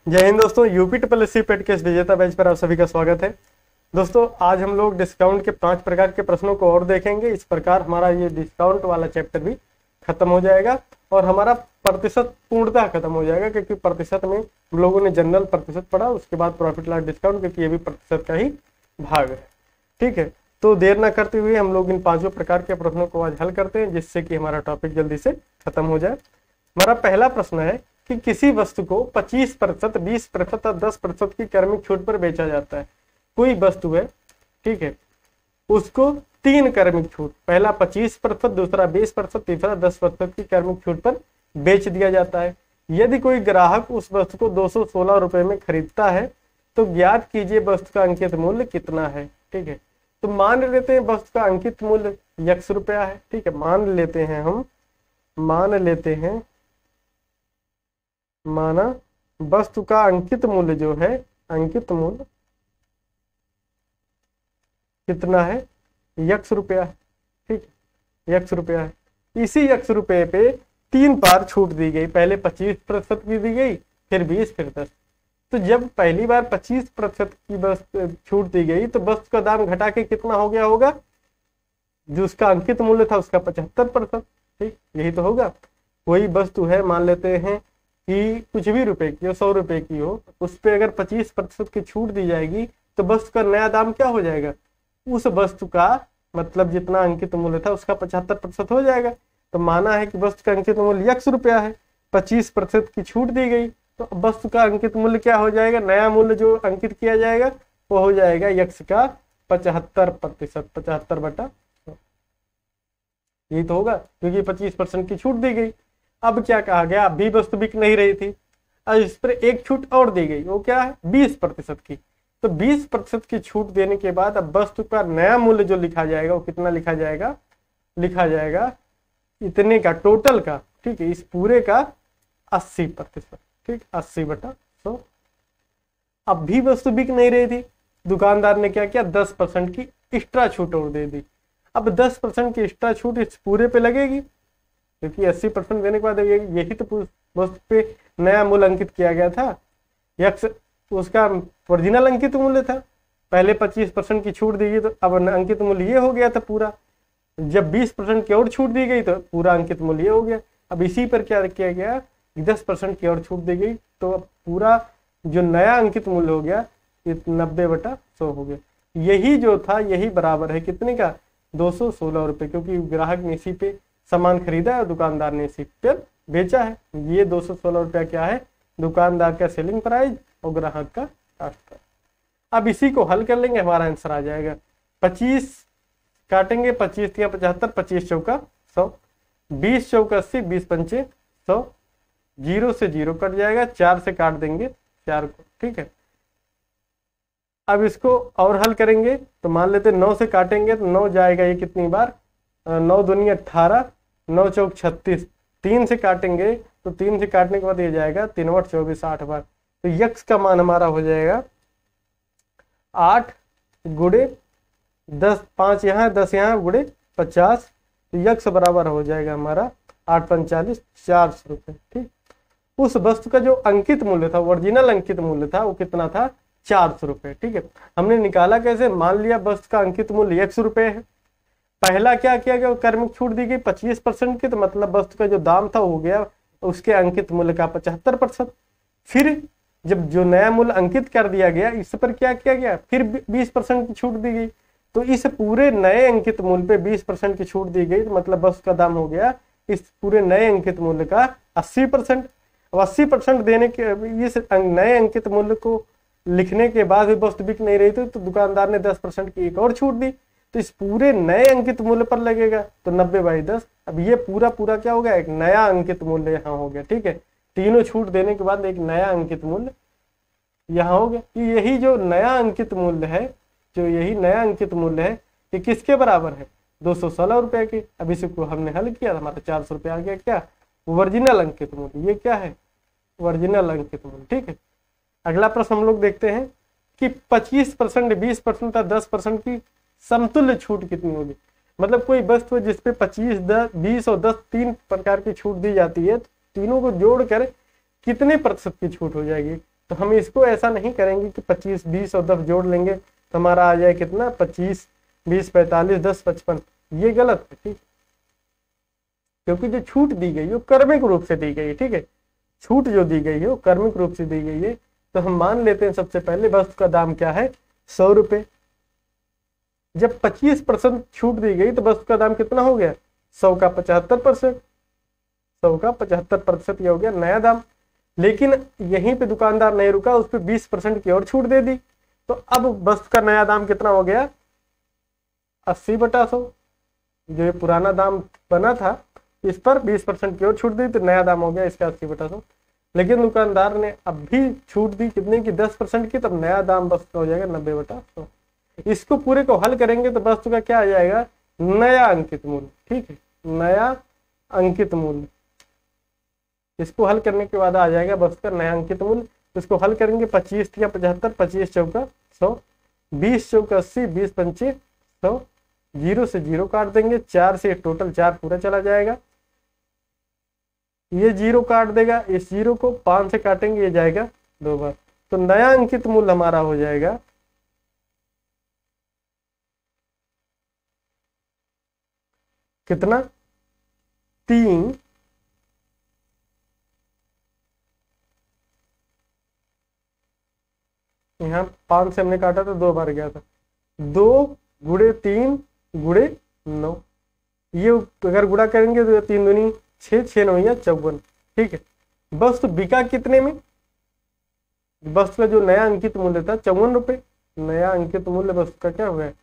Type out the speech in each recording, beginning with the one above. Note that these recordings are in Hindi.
जय हिंद दोस्तों, UP triple S C PET के इस विजेता बैच पर आप सभी का स्वागत है। दोस्तों आज हम लोग डिस्काउंट के 5 प्रकार के प्रश्नों को और देखेंगे। इस प्रकार हमारा ये डिस्काउंट वाला चैप्टर भी खत्म हो जाएगा और हमारा प्रतिशत पूर्णतः खत्म हो जाएगा, क्योंकि प्रतिशत में हम लोगों ने जनरल प्रतिशत पढ़ा, उसके बाद प्रॉफिट लॉस डिस्काउंट, क्योंकि ये भी प्रतिशत का ही भाग है। ठीक है, तो देर न करते हुए हम लोग इन 5 प्रकार के प्रश्नों को आज हल करते हैं, जिससे कि हमारा टॉपिक जल्दी से खत्म हो जाए। हमारा पहला प्रश्न है कि किसी वस्तु को 25%, 20% और 10% की क्रमिक छूट पर बेचा जाता है। कोई वस्तु है, ठीक है, उसको 3 क्रमिक छूट, पहला 25%, दूसरा 20%, तीसरा 10% की क्रमिक छूट पर बेच दिया जाता है। यदि कोई ग्राहक उस वस्तु को 216 रुपए में खरीदता है तो ज्ञात कीजिए वस्तु का अंकित मूल्य कितना है। ठीक है, तो मान लेते हैं वस्तु का अंकित मूल्य x रुपया है। ठीक है, मान लेते हैं माना वस्तु का अंकित मूल्य जो है, अंकित मूल्य कितना है, x रुपया है। ठीक है, x रुपया है। इसी x रुपये पे 3 बार छूट दी गई, पहले 25% की दी गई, फिर 20, फिर 10। तो जब पहली बार 25% की वस्तु छूट दी गई तो वस्तु का दाम घटा के कितना हो गया होगा, जो उसका अंकित मूल्य था उसका 75%। ठीक, यही तो होगा। कोई वस्तु है, मान लेते हैं कि कुछ भी रुपए की हो, 100 रुपए की हो, उस पर अगर 25% की छूट दी जाएगी तो वस्तु का नया दाम क्या हो जाएगा, उस वस्तु का मतलब जितना अंकित मूल्य था उसका 75% हो जाएगा। तो माना है कि वस्तु का अंकित मूल्य x रुपया है, 25% की छूट दी गई, तो वस्तु का अंकित मूल्य क्या हो जाएगा, नया मूल्य जो अंकित किया जाएगा वो हो जाएगा x का 75%, 75/100। यही तो होगा, क्योंकि 25% की छूट दी गई। अब क्या कहा गया, अभी वस्तु बिक नहीं रही थी, अब इस पर एक छूट और दी गई, वो क्या है, 20% की। तो 20% की छूट देने के बाद अब वस्तु का नया मूल्य जो लिखा जाएगा वो कितना लिखा जाएगा इतने का, टोटल का। ठीक है, इस पूरे का 80%। ठीक, 80/100। अब भी वस्तु बिक नहीं रही थी, दुकानदार ने क्या किया, 10% की एक्स्ट्रा छूट और दे दी। अब 10% की एक्स्ट्रा छूट इस पूरे पे लगेगी, क्योंकि 80% देने के बाद यही तो वस्तु पे नया मूल्य अंकित किया गया था। x उसका ओरिजिनल अंकित मूल्य था, पहले 25% की छूट दी गई तो अब अंकित मूल्य ये हो गया था पूरा। जब 20% की और छूट दी गई तो पूरा अंकित मूल्य ये हो गया। अब इसी पर क्या किया गया, 10% की और छूट दी गई तो अब पूरा जो नया अंकित मूल्य हो गया 90/100 हो गया। यही जो था यही बराबर है कितने का, 216 रुपये, क्योंकि ग्राहक ने इसी पे सामान खरीदा है, दुकानदार ने इसी पर बेचा है। ये 216 रुपया क्या है, दुकानदार का सेलिंग प्राइस और ग्राहक का कास्ट प्राइस। अब इसी को हल कर लेंगे, हमारा आंसर आ जाएगा। 25 काटेंगे, 25 या 75, 25 चौका 100, 20 चौका 80, 20 पंचे 100, 0 से 0 कट जाएगा, 4 से काट देंगे 4 को। ठीक है, अब इसको और हल करेंगे तो मान लेते 9 से काटेंगे तो 9 जाएगा, ये कितनी बार, 9 दूनी 18, 9 चौक 36। 3 से काटेंगे तो 3 से काटने के बाद ये जाएगा 3 8 24, 8 बार। तो x का मान हमारा हो जाएगा 8 गुणे 10, 5 यहाँ 10 यहाँ गुणे 50। तो x बराबर हो जाएगा हमारा 8 45, 400 रुपये। ठीक, उस वस्तु का जो अंकित मूल्य था, ओरिजिनल अंकित मूल्य था, वो कितना था, 400 रुपये। ठीक है, हमने निकाला कैसे, मान लिया वस्तु का अंकित मूल्य x रुपये है, पहला क्या किया गया, क्रमिक छूट दी गई 25% की, तो मतलब वस्तु का जो दाम था हो गया उसके अंकित मूल्य का 75%। फिर जब जो नया मूल्य अंकित कर दिया गया इस पर क्या किया गया, फिर 20% की छूट दी गई, तो इस पूरे नए अंकित मूल्य पे 20% की छूट दी गई, तो मतलब वस्तु का दाम हो गया इस पूरे नए अंकित मूल्य का 80%। अब 80% देने के इस नए अंकित मूल्य को लिखने के बाद भी वस्तु बिक नहीं रही थी, तो दुकानदार ने 10% की एक और छूट दी, तो इस पूरे नए अंकित मूल्य पर लगेगा, तो 90/10। अब ये पूरा क्या हो गया, एक नया अंकित मूल्य यहाँ हो गया। ठीक है, तीनों छूट देने के बाद एक नया अंकित मूल्य यहाँ हो गया। यही जो नया अंकित मूल्य है, ये किसके बराबर है, 216 रुपये के। अब इसको हमने हल किया, हमारा 400 रुपये आ गया, क्या, ओरिजिनल अंकित मूल्य। ये क्या है, ओरिजिनल अंकित मूल्य। ठीक है, अगला प्रश्न हम लोग देखते हैं कि 25%, 20% और 10% की समतुल्य छूट कितनी होगी। मतलब कोई वस्तु जिसपे 25, 10, 20 और 10 3 प्रकार की छूट दी जाती है, तीनों को जोड़कर कितने प्रतिशत की छूट हो जाएगी। तो हम इसको ऐसा नहीं करेंगे कि 25, 20 और 10 जोड़ लेंगे तो हमारा आ जाए कितना 25, 20, 45, 10, 55। ये गलत है, ठीक, क्योंकि जो छूट दी गई वो कर्मिक रूप से दी गई है। ठीक है, छूट जो दी गई है वो कर्मिक रूप से दी गई है। तो हम मान लेते हैं सबसे पहले वस्तु का दाम क्या है, 100 रुपए। जब 25% छूट दी गई तो वस्तु का दाम कितना हो गया, 100 का 75%, 100 का 75% ये हो गया नया दाम। लेकिन यहीं पे दुकानदार नहीं रुका, उस पर 20% की और छूट दे दी। तो अब वस्तु का नया दाम कितना हो गया, 80/100। जो ये पुराना दाम बना था इस पर 20% की और छूट दी तो नया दाम हो गया इसका 80/100। लेकिन दुकानदार ने अब भी छूट दी कितने की, 10% की, तब नया दाम वस्तु का हो जाएगा 90/100। इसको पूरे को हल करेंगे तो वस्तु का क्या आ जाएगा, नया अंकित मूल्य। ठीक है, नया अंकित मूल्य। इसको हल करने के बाद आ जाएगा वस्तु का नया अंकित मूल्य। इसको हल करेंगे 25 या 75, 25 चौका 100, 20 चौका 80, 20 पंचे 100, 0 से 0 काट देंगे, 4 से टोटल 4 पूरा चला जाएगा, ये 0 काट देगा, इस 0 को 5 से काटेंगे, ये जाएगा 2 बार। तो नया अंकित मूल्य हमारा हो जाएगा कितना, 3, यहाँ 5 से हमने काटा तो 2 बार गया था, 2 गुणे 3 गुणे 9। ये अगर गुणा करेंगे तो 3 दूनी 6, 6 9 या 54। ठीक है, वस्तु बिका कितने में, वस्तु का जो नया अंकित मूल्य था 54 रुपए। नया अंकित मूल्य वस्तु का क्या हुआ है,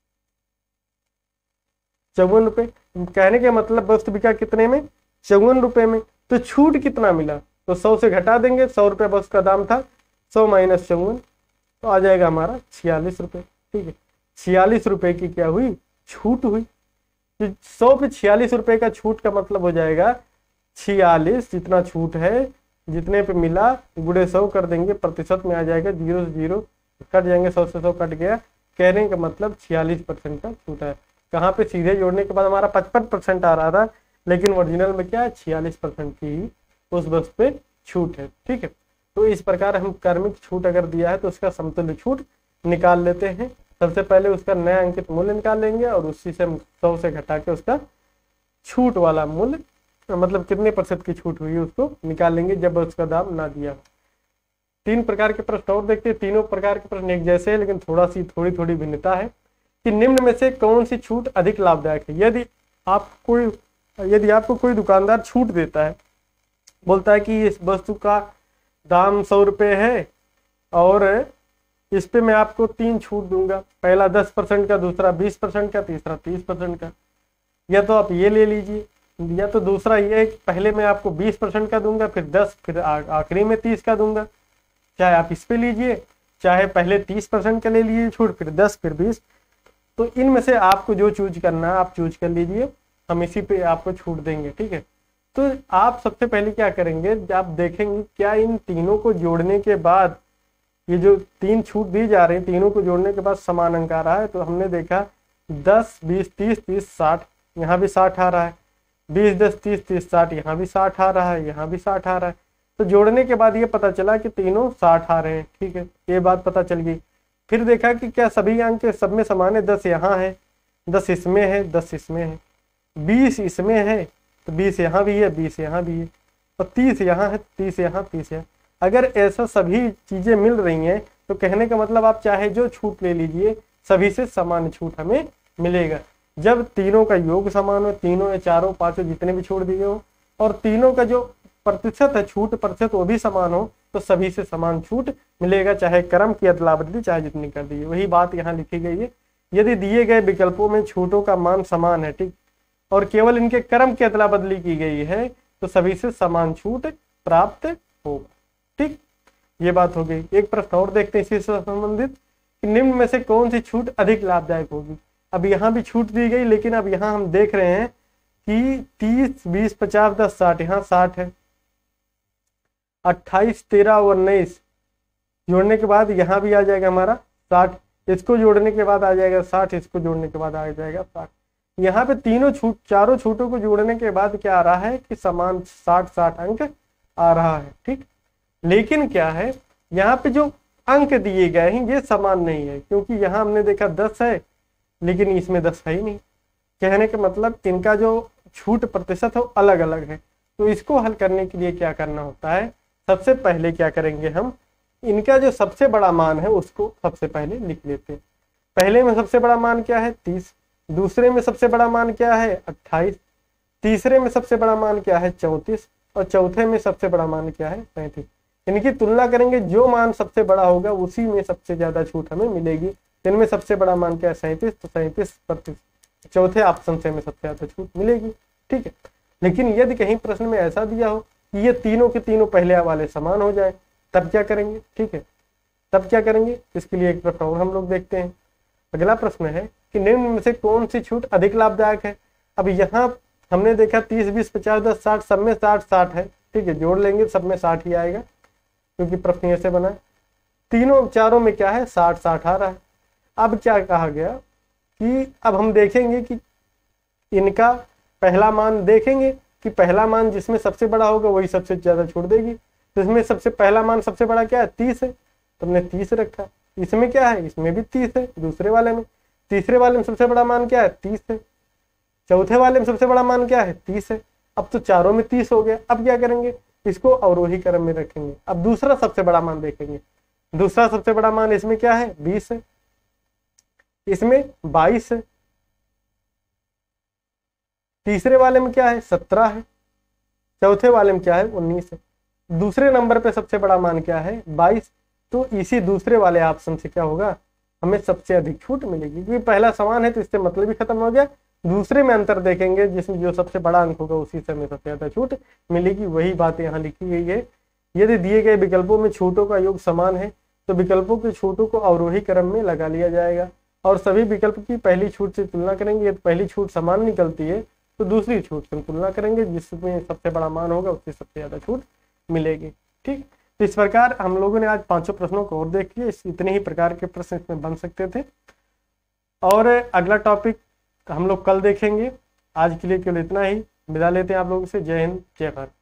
54 रुपए। कहने का मतलब वस्तु बिका कितने में, 54 रुपए में। तो छूट कितना मिला, तो 100 से घटा देंगे, 100 रुपये वस्तु का दाम था, 100 माइनस 54 तो आ जाएगा हमारा 46 रुपये। ठीक है, 46 रुपये की क्या हुई, छूट हुई। तो 100 पे 46 रुपये का छूट का मतलब हो जाएगा 46 जितना छूट है, जितने पे मिला गुणे 100 कर देंगे, प्रतिशत में आ जाएगा 0 से 0 कट जाएंगे, 100 से 100 कट गया। कहने का मतलब 46% का छूट है। कहाँ पे सीधे जोड़ने के बाद हमारा 55% आ रहा था, लेकिन ओरिजिनल में क्या है 46% की ही उस वस्तु पे छूट है। ठीक है, तो इस प्रकार हम कर्मिक छूट अगर दिया है तो उसका समतुल्य छूट निकाल लेते हैं। सबसे पहले उसका नया अंकित मूल्य निकाल लेंगे और उसी से हम 100 से घटा के उसका छूट वाला मूल्य, मतलब कितने % की छूट हुई है उसको निकाल लेंगे जब उसका दाम ना दिया हो। 3 प्रकार के प्रश्न और देखते हैं। तीनों प्रकार के प्रश्न एक जैसे हैं, लेकिन थोड़ी थोड़ी भिन्नता है कि निम्न में से कौन सी छूट अधिक लाभदायक है। यदि आपको कोई दुकानदार छूट देता है, बोलता है कि इस वस्तु का दाम 100 रुपये है और इस पे मैं आपको 3 छूट दूंगा, पहला 10% का, दूसरा 20% का, तीसरा 30% का, या तो आप ये ले लीजिए, या तो दूसरा ये है कि पहले मैं आपको 20% का दूंगा, फिर 10, फिर आखिरी में 30 का दूंगा। चाहे आप इस पे लीजिए, चाहे पहले 30% का ले लीजिए छूट, फिर 10, फिर 20। तो इनमें से आपको जो चूज करना है आप चूज कर लीजिए, हम इसी पे आपको छूट देंगे। ठीक है, तो आप सबसे पहले क्या करेंगे, आप देखेंगे क्या इन तीनों को जोड़ने के बाद ये जो 3 छूट दी जा रही है, तीनों को जोड़ने के बाद समान अंक आ रहा है। तो हमने देखा 10, 20, 30, 30, 60, यहाँ भी 60 आ रहा है, 20, 10, 30, 30, 60, यहाँ भी 60 आ रहा है, यहाँ भी 60 आ रहा है। तो जोड़ने के बाद ये पता चला कि तीनों 60 आ रहे हैं। ठीक है, ये बात पता चल गई। फिर देखा कि क्या सभी अंक सब में समान है, 10 यहाँ है, 10 इसमें है, 10 इसमें है, 20 इसमें है, तो 20 यहाँ भी है, 20 यहाँ भी है, और 30 यहाँ है, 30 यहाँ, 30 यहाँ। अगर ऐसा सभी चीजें मिल रही हैं तो कहने का मतलब आप चाहे जो छूट ले लीजिए, सभी से समान छूट हमें मिलेगा। जब तीनों का योग समान हो, तीनों या चारों पांचों जितने भी छूट दिए हो, और तीनों का जो प्रतिशत है छूट प्रतिशत वो भी समान हो, तो सभी से समान छूट मिलेगा, चाहे क्रम की अदला बदली चाहे जितनी कर दी। वही बात यहाँ लिखी गई है। यदि दिए गए विकल्पों में छूटों का मान समान है, ठीक, और केवल इनके क्रम की अदला बदली की गई है, तो सभी से समान छूट प्राप्त होगा। ठीक, ये बात हो गई। एक प्रश्न और देखते हैं इसी से संबंधित, निम्न में से कौन सी छूट अधिक लाभदायक होगी। अब यहाँ भी छूट दी गई, लेकिन अब यहाँ हम देख रहे हैं कि 30, 20, 50, 10, 60, यहाँ 60 है, 28, 13 और 19 जोड़ने के बाद यहाँ भी आ जाएगा हमारा 60, इसको जोड़ने के बाद आ जाएगा 60, इसको जोड़ने के बाद आ जाएगा 60। यहाँ पे तीनों छूट, चारों छूटों को जोड़ने के बाद क्या आ रहा है कि समान 60 अंक आ रहा है। ठीक, लेकिन क्या है यहाँ पे जो अंक दिए गए हैं ये समान नहीं है, क्योंकि यहाँ हमने देखा 10 है लेकिन इसमें 10 है ही नहीं। कहने का मतलब इनका जो छूट प्रतिशत है वो अलग अलग है। तो इसको हल करने के लिए क्या करना होता है, सबसे पहले क्या करेंगे हम, इनका जो सबसे बड़ा मान है उसको सबसे पहले लिख लेते हैं। पहले में सबसे बड़ा मान क्या है 30, दूसरे में सबसे बड़ा मान क्या है 28, तीसरे में सबसे बड़ा मान क्या है 34 और चौथे में सबसे बड़ा मान क्या है 35। इनकी तुलना करेंगे, जो मान सबसे बड़ा होगा उसी में सबसे ज्यादा छूट हमें मिलेगी। इनमें सबसे बड़ा मान क्या है 37, तो 37% चौथे ऑप्शन से हमें सबसे ज्यादा छूट मिलेगी। ठीक है, लेकिन यदि कहीं प्रश्न में ऐसा दिया हो कि ये तीनों के तीनों पहले वाले समान हो जाए, तब क्या करेंगे। ठीक है, तब क्या करेंगे, इसके लिए एक प्रश्न और हम लोग देखते हैं। अगला प्रश्न है कि निम्न में से कौन सी छूट अधिक लाभदायक है। अब यहाँ हमने देखा 30, 20, 50, 10, 60, सब में 60 है। ठीक है, जोड़ लेंगे सब में 60 ही आएगा, क्योंकि प्रश्न ऐसे बना है। तीनों चारों में क्या है 60 आ रहा है। अब क्या कहा गया कि अब हम देखेंगे कि इनका पहला मान देखेंगे कि पहला मान जिसमें सबसे बड़ा होगा वही सबसे ज्यादा छूट देगी। तो इसमें सबसे पहला मान सबसे बड़ा क्या है 30 है, तो हमने 30 रखा। इसमें क्या है, इसमें भी 30 है। दूसरे वाले में, तीसरे वाले में सबसे बड़ा मान क्या है 30 है। चौथे वाले में सबसे बड़ा मान क्या है 30 है। अब तो चारों में 30 हो गया। अब क्या करेंगे, इसको अवरोही क्रम में रखेंगे। अब दूसरा सबसे बड़ा मान देखेंगे। दूसरा सबसे बड़ा मान इसमें क्या है 20 है, इसमें 22 है, तीसरे वाले में क्या है 17 है, चौथे वाले में क्या है 19 है। दूसरे नंबर पे सबसे बड़ा मान क्या है 22। तो इसी दूसरे वाले ऑप्शन से क्या होगा, हमें सबसे अधिक छूट मिलेगी, क्योंकि पहला समान है तो इससे मतलब ही खत्म हो गया। दूसरे में अंतर देखेंगे, जिसमें जो सबसे बड़ा अंक होगा उसी से हमें सबसे ज्यादा छूट मिलेगी। वही बात यहाँ लिखी गई है। यदि दिए गए विकल्पों में छूटों का योग समान है तो विकल्पों की छूटों को अवरोही क्रम में लगा लिया जाएगा और सभी विकल्प की पहली छूट से तुलना करेंगे। यदि पहली छूट समान निकलती है तो दूसरी छूट से तुलना करेंगे, जिसमें सबसे बड़ा मान होगा उससे सबसे ज्यादा छूट मिलेगी। ठीक, तो इस प्रकार हम लोगों ने आज 5 प्रश्नों को और देख लिया। इतने ही प्रकार के प्रश्न इसमें बन सकते थे और अगला टॉपिक हम लोग कल देखेंगे। आज के लिए केवल इतना ही, विदा लेते हैं आप लोगों से। जय हिंद, जय भारत।